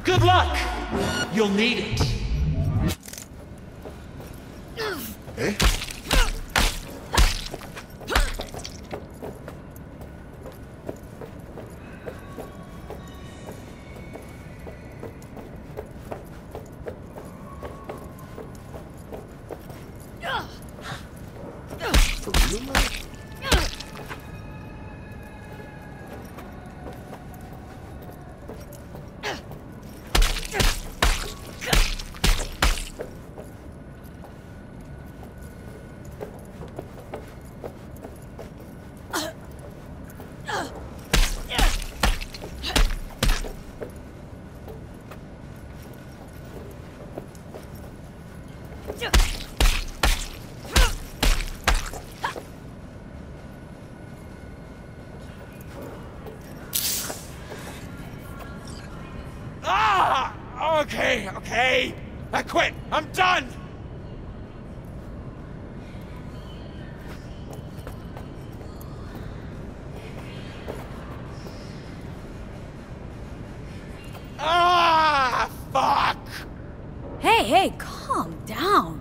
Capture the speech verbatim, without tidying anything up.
Good luck! You'll need it. Eh? For real now? Ah! Okay, okay. I quit. I'm done. Ah, fuck. Hey, hey, calm down.